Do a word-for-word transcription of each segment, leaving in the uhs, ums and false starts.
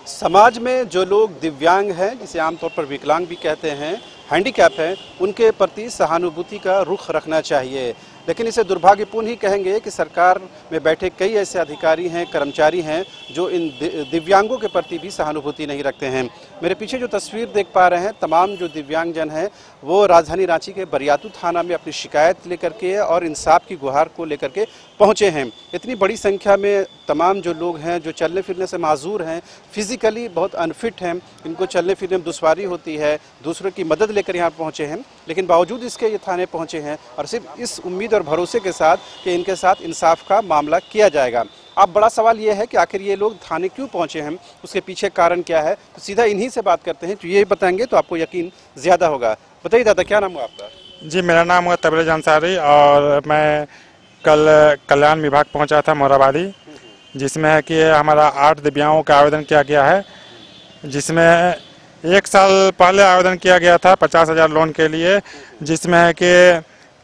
समाज में जो लोग दिव्यांग हैं, जिसे आमतौर पर विकलांग भी कहते हैं, हैंडीकैप हैं, उनके प्रति सहानुभूति का रुख रखना चाहिए। लेकिन इसे दुर्भाग्यपूर्ण ही कहेंगे कि सरकार में बैठे कई ऐसे अधिकारी हैं, कर्मचारी हैं जो इन दिव्यांगों के प्रति भी सहानुभूति नहीं रखते हैं। मेरे पीछे जो तस्वीर देख पा रहे हैं, तमाम जो दिव्यांगजन हैं वो राजधानी रांची के बरियातू थाना में अपनी शिकायत लेकर के और इंसाफ की गुहार को लेकर के पहुँचे हैं। इतनी बड़ी संख्या में तमाम जो लोग हैं जो चलने फिरने से माजूर हैं, फिजिकली बहुत अनफिट हैं, इनको चलने फिरने में दुश्वारी होती है, दूसरों की मदद लेकर यहाँ पहुँचे हैं, लेकिन बावजूद इसके ये थाने पहुँचे हैं और सिर्फ इस उम्मीद और भरोसे के साथ कि इनके साथ इंसाफ का मामला किया जाएगा। अब बड़ा सवाल ये है कि आखिर ये लोग थाने क्यों पहुँचे हैं, उसके पीछे कारण क्या है। तो सीधा इन्हीं से बात करते हैं, तो ये बताएंगे तो आपको यकीन ज़्यादा होगा। बताइए दादा, क्या नाम हुआ आपका? जी, मेरा नाम हुआ तबरेज अंसारी और मैं कल कल्याण विभाग पहुंचा था मोराबादी, जिसमें है कि हमारा आठ दिव्यांगों का आवेदन किया गया है, जिसमें एक साल पहले आवेदन किया गया था पचास हज़ार लोन के लिए, जिसमें है कि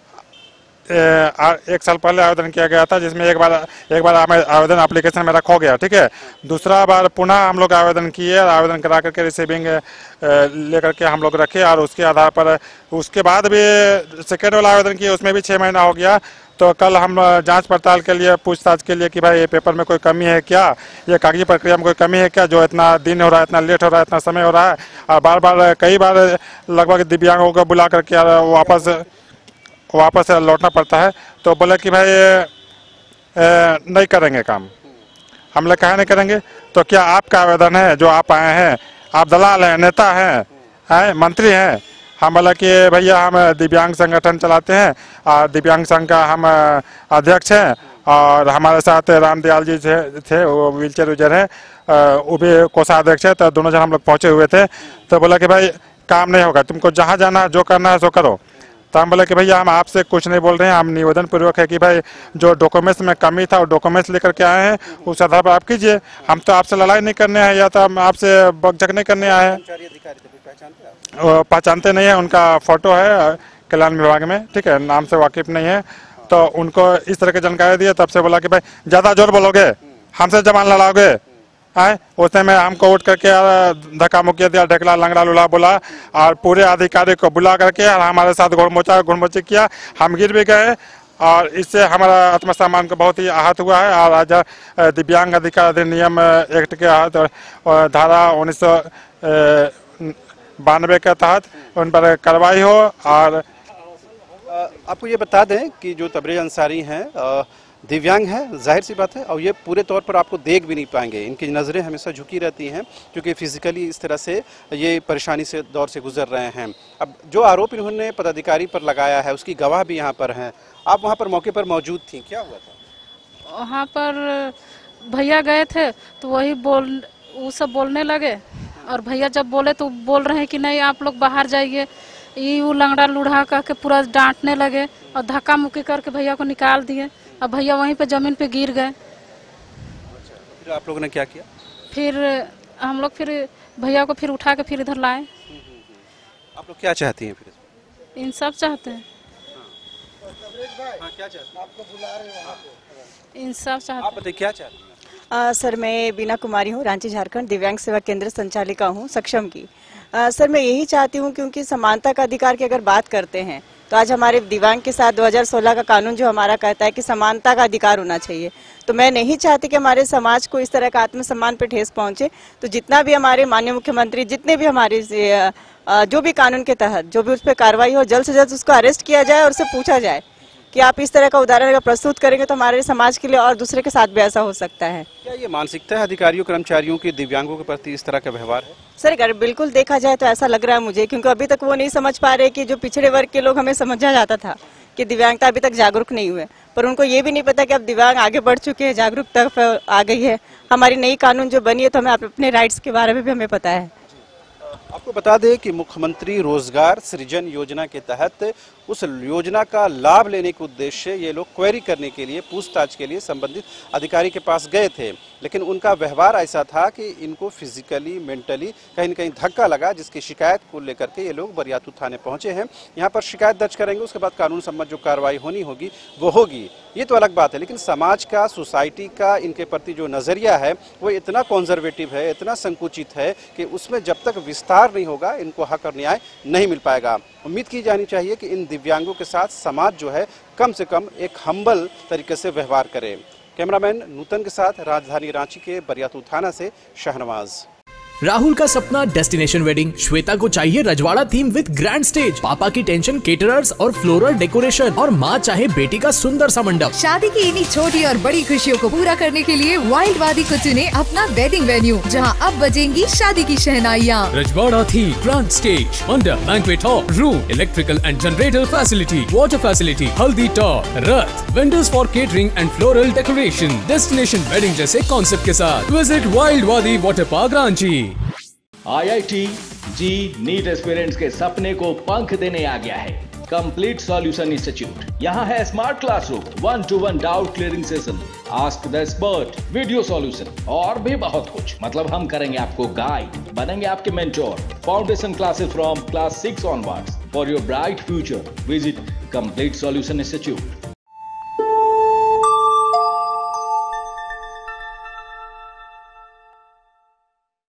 एक साल पहले आवेदन किया गया था, जिसमें एक बार एक बार आवेदन एप्लीकेशन मेरा खो गया। ठीक है, दूसरा बार पुनः हम लोग आवेदन किए और आवेदन करा करके रिसीविंग लेकर के हम लोग रखे और उसके आधार पर उसके बाद भी सेकेंड वाला आवेदन किए, उसमें भी छः महीना हो गया। तो कल हम जांच पड़ताल के लिए, पूछताछ के लिए कि भाई ये पेपर में कोई कमी है क्या, ये कागजी प्रक्रिया में कोई कमी है क्या, जो इतना दिन हो रहा है, इतना लेट हो रहा है, इतना समय हो रहा है। और बार बार कई बार लगभग दिव्यांगों को बुला करके वापस वापस लौटना पड़ता है। तो बोले कि भाई ए, नहीं करेंगे काम। हम लोग कहा नहीं करेंगे, तो क्या आपका आवेदन है जो आप आए हैं? आप दलाल हैं, नेता हैं, हैं मंत्री हैं? हम बोला कि भैया हम दिव्यांग संगठन चलाते हैं और दिव्यांग संघ का हम अध्यक्ष हैं और हमारे साथ रामदयाल जी थे, थे वो व्हील चेयर यूजर है, वो भी कोषाध्यक्ष है। तो दोनों जन हम लोग पहुँचे हुए थे। तो बोला कि भाई काम नहीं होगा, तुमको जहाँ जाना है, जो करना है सो करो। तो हम बोले कि भैया हम आपसे कुछ नहीं बोल रहे हैं, हम निवेदन पूर्वक है कि भाई जो डॉक्यूमेंट्स में कमी था वो डॉक्यूमेंट्स लेकर के आए हैं, उस आधार पर आप कीजिए। हम तो आपसे लड़ाई नहीं करने हैं या तो हम आपसे बकझक नहीं करने आए हैं। पहचानते नहीं है, उनका फोटो है कल्याण विभाग में, ठीक है, नाम से वाकिफ नहीं है। तो उनको इस तरह की जानकारी दी, तब से बोला कि भाई ज़्यादा जोर बोलोगे, हमसे जबान लड़ाओगे। आए उसने में हमको उठ करके धक्का मुक्की दिया, ढेकला लंगड़ा लूला बोला और पूरे अधिकारी को बुला करके और हमारे साथ घुड़मोचा घुड़मोची किया। हम गिर भी गए और इससे हमारा आत्मसम्मान को बहुत ही आहत हुआ है। और आज दिव्यांग अधिकार अधिनियम एक्ट के तहत धारा उन्नीस सौ बानवे के तहत उन पर कार्रवाई हो। और आपको ये बता दें कि जो तबरेज अंसारी हैं दिव्यांग हैं, जाहिर सी बात है, और ये पूरे तौर पर आपको देख भी नहीं पाएंगे, इनकी नज़रें हमेशा झुकी रहती हैं क्योंकि फिजिकली इस तरह से ये परेशानी से दौर से गुजर रहे हैं। अब जो आरोप इन्होंने पदाधिकारी पर लगाया है उसकी गवाह भी यहाँ पर हैं। आप वहाँ पर मौके पर मौजूद थी, क्या हुआ था? वहाँ पर भैया गए थे तो वही बोल वो सब बोलने लगे और भैया जब बोले तो बोल रहे हैं कि नहीं आप लोग बाहर जाइए, ये वो लंगड़ा लूढ़ा करके पूरा डांटने लगे और धक्का मुक्की करके भैया को निकाल दिए। अब भैया वहीं पे जमीन पे गिर गए। फिर आप लोगों ने क्या किया? फिर हम लोग फिर भैया को फिर उठा के फिर इधर लाए। आप लोग क्या चाहती हैं? फिर इंसाफ चाहते हैं। हाँ, क्या चाहते हैं? आपको बुला रहे हैं। इंसाफ चाहते हैं। आप बताइए क्या चाहती हैं? आ, सर मैं बीना कुमारी हूँ, रांची झारखंड दिव्यांग सेवा केंद्र संचालिका हूँ सक्षम की। आ, सर मैं यही चाहती हूँ क्योंकि समानता का अधिकार की अगर बात करते हैं तो आज हमारे दिव्यांग के साथ दो हज़ार सोलह का कानून जो हमारा कहता है कि समानता का अधिकार होना चाहिए। तो मैं नहीं चाहती कि हमारे समाज को इस तरह का आत्मसम्मान पे ठेस पहुंचे। तो जितना भी हमारे माननीय मुख्यमंत्री, जितने भी हमारे जो भी कानून के तहत जो भी उस पर कार्रवाई हो, जल्द से जल्द उसको अरेस्ट किया जाए और उससे पूछा जाए कि आप इस तरह का उदाहरण अगर प्रस्तुत करेंगे तो हमारे समाज के लिए और दूसरे के साथ भी ऐसा हो सकता है। क्या ये मानसिकता है अधिकारियों कर्मचारियों की दिव्यांगों के प्रति इस तरह का व्यवहार है? सर अगर बिल्कुल देखा जाए तो ऐसा लग रहा है मुझे, क्योंकि अभी तक वो नहीं समझ पा रहे कि जो पिछड़े वर्ग के लोग हमें समझा जाता था कि दिव्यांगता अभी तक जागरूक नहीं हुए, पर उनको ये भी नहीं पता कि अब दिव्यांग आगे बढ़ चुके हैं, जागरूकता आ गई है। हमारी नई कानून जो बनी है तो हमें अपने राइट्स के बारे में भी हमें पता है। आपको बता दें कि मुख्यमंत्री रोजगार सृजन योजना के तहत उस योजना का लाभ लेने के उद्देश्य ये लोग क्वेरी करने के लिए, पूछताछ के लिए संबंधित अधिकारी के पास गए थे, लेकिन उनका व्यवहार ऐसा था कि इनको फिजिकली मेंटली कहीं न कहीं धक्का लगा, जिसकी शिकायत को लेकर के ये लोग बरियातू थाने पहुंचे हैं। यहाँ पर शिकायत दर्ज करेंगे, उसके बाद कानून सम्मत जो कार्रवाई होनी होगी वो होगी, ये तो अलग बात है। लेकिन समाज का, सोसाइटी का इनके प्रति जो नज़रिया है वो इतना कॉन्जर्वेटिव है, इतना संकुचित है कि उसमें जब तक विस्तार नहीं होगा इनको हक और न्याय नहीं मिल पाएगा। उम्मीद की जानी चाहिए कि इन दिव्यांगों के साथ समाज जो है कम से कम एक हम्बल तरीके से व्यवहार करे। कैमरामैन नूतन के साथ राजधानी रांची के बरियातू थाना से शाहनवाज। राहुल का सपना डेस्टिनेशन वेडिंग, श्वेता को चाहिए रजवाड़ा थीम विद ग्रैंड स्टेज, पापा की टेंशन केटरर्स और फ्लोरल डेकोरेशन, और माँ चाहे बेटी का सुंदर सा मंडप। शादी की इन्हीं छोटी और बड़ी खुशियों को पूरा करने के लिए वाइल्ड वादी को चुने अपना वेडिंग वेन्यू, जहां अब बजेंगी शादी की शहनाइयाँ। रजवाड़ा थीम, ग्रैंड स्टेज, मंडप, banquet hall, room, electrical and generator facility, water facility, हल्दी टॉप, रथ, vendors for catering and floral decoration, destination wedding जैसे कॉन्सेप्ट के साथ visit wild Wadi water park Ranchi. I I T JEE NEET aspirants के सपने को पंख देने आ गया है कंप्लीट सॉल्यूशन इंस्टीट्यूट। यहाँ है smart classroom, one to one doubt clearing session, ask the expert, video solution और भी बहुत कुछ। मतलब हम करेंगे आपको गाइड, बनेंगे आपके mentor. Foundation classes from class six onwards for your bright future. Visit complete solution institute.